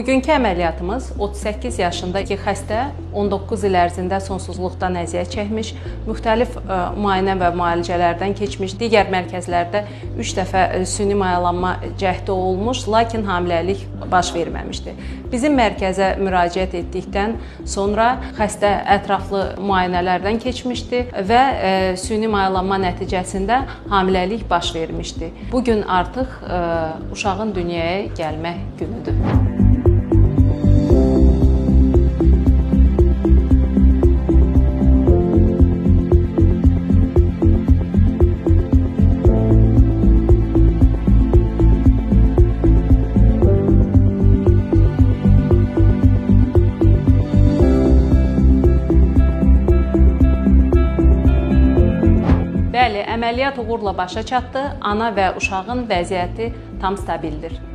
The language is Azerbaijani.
Bugünkü əməliyyatımız 38 yaşındakı xəstə 19 il ərzində sonsuzluqdan əziyyət çəkmiş, müxtəlif müayinə və müalicələrdən keçmiş, digər mərkəzlərdə 3 dəfə süni mayalanma cəhdi olmuş, lakin hamiləlik baş verməmişdi. Bizim mərkəzə müraciət etdikdən sonra xəstə ətraflı müayinələrdən keçmişdi və süni mayalanma nəticəsində hamiləlik baş vermişdi. Bugün artıq uşağın dünyaya gəlmə günüdür. Bəli, əməliyyat uğurla başa çatdı. Ana və uşağın vəziyyəti tam stabildir.